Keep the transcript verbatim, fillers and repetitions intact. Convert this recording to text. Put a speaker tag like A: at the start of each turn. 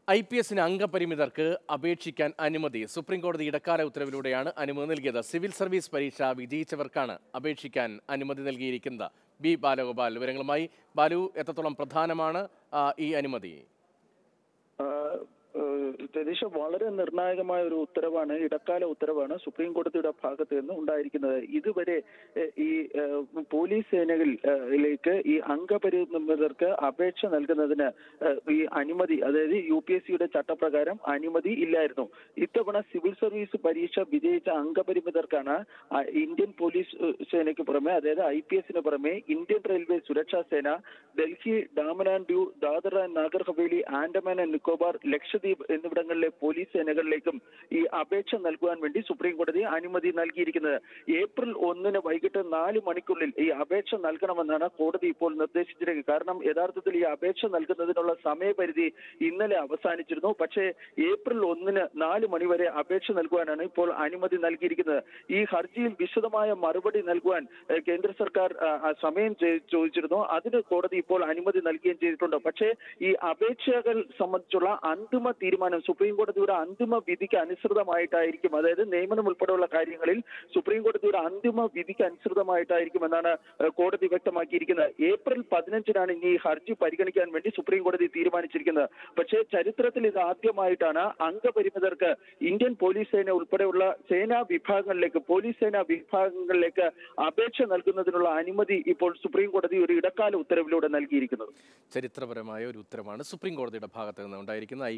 A: I P എസിന് അംഗപരിമിതർക്ക് അപേക്ഷിക്കാൻ അനുമതി. സുപ്രീം കോടതി ഇടക്കാല ഉത്തരവിലൂടെയാണ് അനുമതി നൽകിയത്. സിവിൽ സർവീസ് പരീക്ഷ വിജയിച്ചവർക്കാണ് അപേക്ഷിക്കാൻ അനുമതി നൽകിയിരിക്കുന്നത്. ബി ബാലഗോപാൽ വിവരങ്ങളുമായി. ബാലു, എത്രത്തോളം പ്രധാനമാണ് ഈ അനുമതി?
B: രതീഷ, വളരെ നിർണായകമായ ഒരു ഉത്തരവാണ്, ഇടക്കാല ഉത്തരവാണ് സുപ്രീം കോടതിയുടെ ഭാഗത്ത് നിന്ന് ഉണ്ടായിരിക്കുന്നത്. ഇതുവരെ ഈ പോലീസ് സേനകളിലേക്ക് ഈ അംഗപരിമിതർക്ക് അപേക്ഷ നൽകുന്നതിന് ഈ അനുമതി, അതായത് യു പി എസ് സിയുടെ ചട്ടപ്രകാരം അനുമതി ഇല്ലായിരുന്നു. ഇത്തവണ സിവിൽ സർവീസ് പരീക്ഷ വിജയിച്ച അംഗപരിമിതർക്കാണ് ഇന്ത്യൻ പോലീസ് സേനയ്ക്ക് പുറമെ, അതായത് ഐ പി എസിന് പുറമെ ഇന്ത്യൻ റെയിൽവേ സുരക്ഷാ സേന, Delhi, Daman and Diu, Dadra and Nagar Haveli, Andaman and Nicobar, Lakshadweep എന്നിവിടങ്ങളിലെ പോലീസ് സേനകളിലേക്കും ഈ അപേക്ഷ നൽകുവാൻ വേണ്ടി സുപ്രീം കോടതി അനുമതി നൽകിയിരിക്കുന്നത്. ഏപ്രിൽ ഒന്നിന് വൈകിട്ട് നാല് മണിക്കുള്ളിൽ ഈ അപേക്ഷ നൽകണമെന്നാണ് കോടതി ഇപ്പോൾ നിർദ്ദേശിച്ചിരിക്കുന്നത്. കാരണം യഥാർത്ഥത്തിൽ ഈ അപേക്ഷ നൽകുന്നതിനുള്ള സമയപരിധി ഇന്നലെ അവസാനിച്ചിരുന്നു. പക്ഷേ ഏപ്രിൽ ഒന്നിന് നാല് മണിവരെ അപേക്ഷ നൽകുവാനാണ് ഇപ്പോൾ അനുമതി നൽകിയിരിക്കുന്നത്. ഈ ഹർജിയിൽ വിശദമായ മറുപടി നൽകുവാൻ കേന്ദ്ര സർക്കാർ സമയം ചോദിച്ചിരുന്നു. അതിന് കോടതി ഇപ്പോൾ അനുമതി നൽകുകയും ചെയ്തിട്ടുണ്ട്. പക്ഷേ ഈ അപേക്ഷകൾ സംബന്ധിച്ചുള്ള അന്തിമ തീരുമാനം സുപ്രീം കോടതിയുടെ അന്തിമ വിധിക്ക് അനുസൃതമായിട്ടായിരിക്കും, അതായത് നിയമനം ഉൾപ്പെടെയുള്ള കാര്യങ്ങളിൽ സുപ്രീം കോടതിയുടെ അന്തിമ വിധിക്ക് അനുസൃതമായിട്ടായിരിക്കും എന്നാണ് കോടതി വ്യക്തമാക്കിയിരിക്കുന്നത്. ഏപ്രിൽ പതിനഞ്ചിനാണ് ഇനി ഈ ഹർജി പരിഗണിക്കാൻ വേണ്ടി സുപ്രീം കോടതി തീരുമാനിച്ചിരിക്കുന്നത്. പക്ഷേ ചരിത്രത്തിൽ ഇത് ആദ്യമായിട്ടാണ് അംഗപരിമിതർക്ക് ഇന്ത്യൻ പോലീസ് സേന ഉൾപ്പെടെയുള്ള സേനാ വിഭാഗങ്ങളിലേക്ക് പോലീസ് സേനാ വിഭാഗങ്ങളിലേക്ക് അപേക്ഷ നൽകുന്നതിനുള്ള അനുമതി ഇപ്പോൾ സുപ്രീം കോടതി ഒരു ഇടക്കാല ഉത്തരവിലൂടെ നൽകിയിരിക്കുന്നത്.
A: ചരിത്രപരമായ ഒരു ഉത്തരവാണ് സുപ്രീം കോടതിയുടെ ഭാഗത്ത് നിന്ന് ഉണ്ടായിരിക്കുന്നത്.